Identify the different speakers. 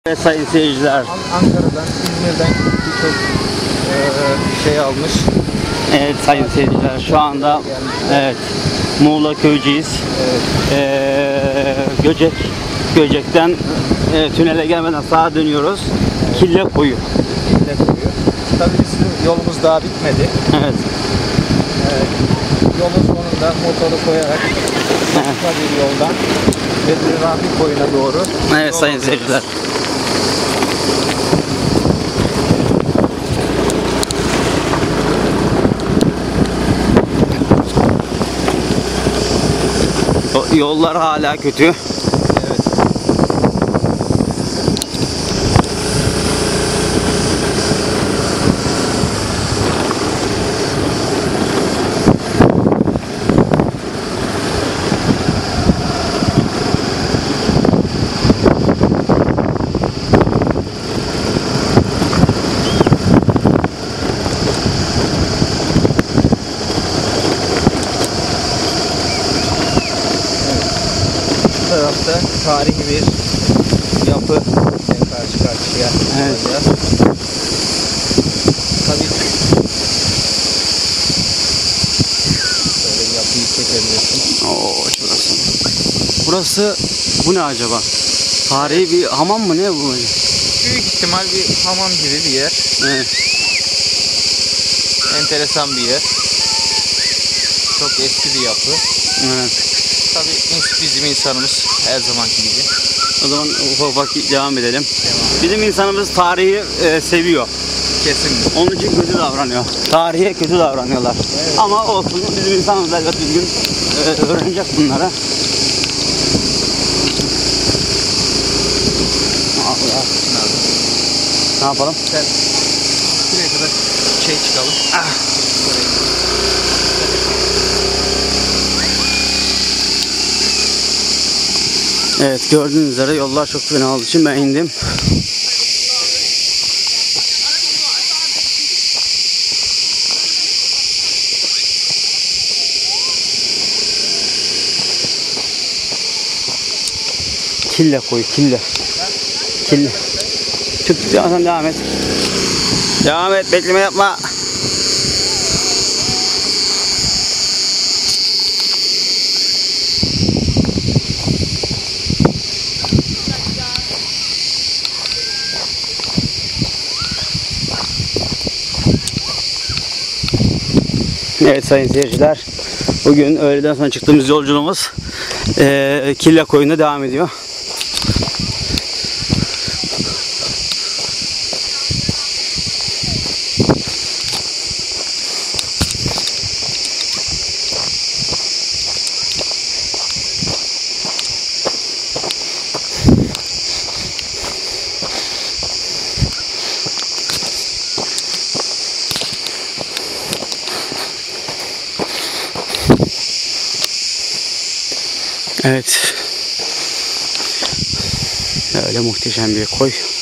Speaker 1: Evet sayın seyirciler.
Speaker 2: Ankara'dan, İzmir'den birçok şey almış.
Speaker 1: Evet sayın seyirciler. Şu anda evet Muğla Köyceğiz. Evet. Göcek'ten tünele gelmeden sağa dönüyoruz. Kille Koyu.
Speaker 2: Kille Koyu. Tabii bizim yolumuz daha bitmedi.
Speaker 1: Evet.
Speaker 2: Yolun sonunda motoru koyarak başka bir yoldan Bedri Rahmi Koyu'na doğru.
Speaker 1: Evet sayın seyirciler. Yollar hala kötü.
Speaker 2: Evet. Bu tarafta tarihi bir yapı karşı karşıya olacağız. Tabii böyle yapıyı çekebilirsin.
Speaker 1: Oo, burası bu ne acaba? Tarihi bir hamam mı ne bu?
Speaker 2: Büyük ihtimal bir hamam gibi bir yer.
Speaker 1: Evet.
Speaker 2: Enteresan bir yer. Çok eski bir yapı.
Speaker 1: Evet.
Speaker 2: Tabii bizim insanımız her zamanki gibi.
Speaker 1: O zaman ufak devam edelim. Bizim insanımız tarihi seviyor.
Speaker 2: Kesinlikle.
Speaker 1: Onun için kötü davranıyor. Tarihe kötü davranıyorlar.
Speaker 2: Evet.
Speaker 1: Ama olsun, bizim insanımız elbet bir gün öğrenecek bunları. Allah. Ne yapalım?
Speaker 2: Sen şuraya kadar çıkalım.
Speaker 1: Evet, gördüğünüz üzere yollar çok fena olduğu için ben indim. Kille Koyu, Kille. Çık, sen devam et. Devam et, bekleme yapma. Evet sayın seyirciler, bugün öğleden sonra çıktığımız yolculuğumuz Kille Koyu'na devam ediyor. Evet. Öyle muhteşem bir koy.